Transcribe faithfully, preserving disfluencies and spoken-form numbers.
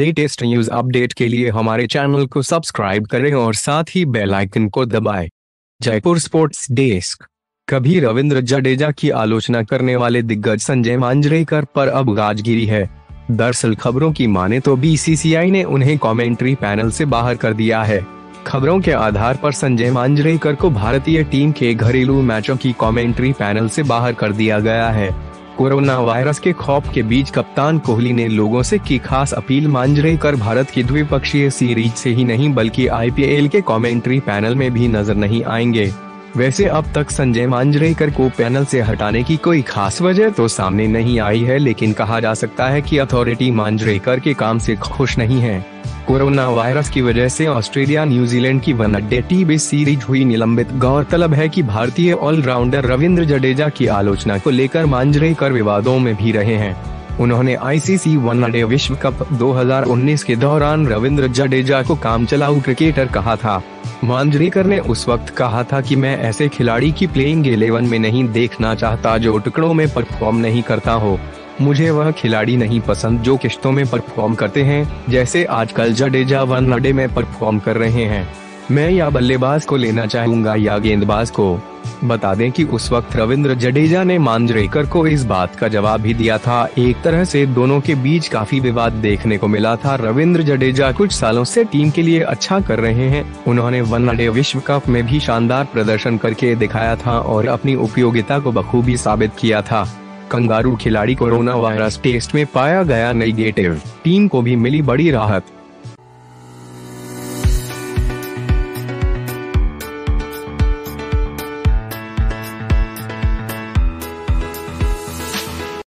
Latest news update के लिए हमारे चैनल को सब्सक्राइब करें और साथ ही बेल आइकन को दबाएं। Jaipur sports desk. कभी रविंद्र जडेजा की आलोचना करने वाले दिग्गज संजय मांजरेकर पर अब गाज गिरी है। दरअसल खबरों की माने तो बीसीसीआई ने उन्हें कमेंट्री पैनल से बाहर कर दिया है। खबरों के आधार पर संजय मांजरेकर को भारतीय टीम के घरेलू मैचों की कमेंट्री पैनल से बाहर कर दिया गया है। कोरोना वायरस के खौफ के बीच कप्तान कोहली ने लोगों से की खास अपील। मांजरेकर भारत की द्विपक्षीय सीरीज से ही नहीं बल्कि आईपीएल के कमेंट्री पैनल में भी नजर नहीं आएंगे। वैसे अब तक संजय मांजरेकर को पैनल से हटाने की कोई खास वजह तो सामने नहीं आई है, लेकिन कहा जा सकता है कि अथॉरिटी मांजरेकर के काम से खुश नहीं है। कोरोना वायरस की वजह से ऑस्ट्रेलिया न्यूजीलैंड की वनडे टी सीरीज हुई निलंबित। गौरतलब है कि भारतीय ऑलराउंडर रविंद्र जडेजा की आलोचना को लेकर मांजरेकर विवादों में भी रहे हैं। उन्होंने आईसीसी वनडे विश्व कप दो हज़ार उन्नीस के दौरान रविंद्र जडेजा को कामचलाऊ क्रिकेटर कहा था। मांजरेकर ने उस वक्त कहा था कि मैं ऐसे खिलाड़ी की प्लेइंग इलेवन में नहीं देखना चाहता जो टुकड़ों में परफॉर्म नहीं करता हो। मुझे वह खिलाड़ी नहीं पसंद जो किश्तों में परफॉर्म करते हैं, जैसे आजकल जडेजा वनडे में परफॉर्म कर रहे हैं। मैं या बल्लेबाज को लेना चाहूंगा या गेंदबाज को। बता दें कि उस वक्त रविंद्र जडेजा ने मांजरेकर को इस बात का जवाब भी दिया था। एक तरह से दोनों के बीच काफी विवाद देखने को मिला था। रविंद्र जडेजा कुछ सालों से टीम के लिए अच्छा कर रहे हैं। उन्होंने वनडे विश्व कप में भी शानदार प्रदर्शन करके दिखाया था और अपनी उपयोगिता को बखूबी साबित किया था। कंगारू खिलाड़ी कोरोना वायरस टेस्ट में पाया गया नेगेटिव, टीम को भी मिली बड़ी राहत।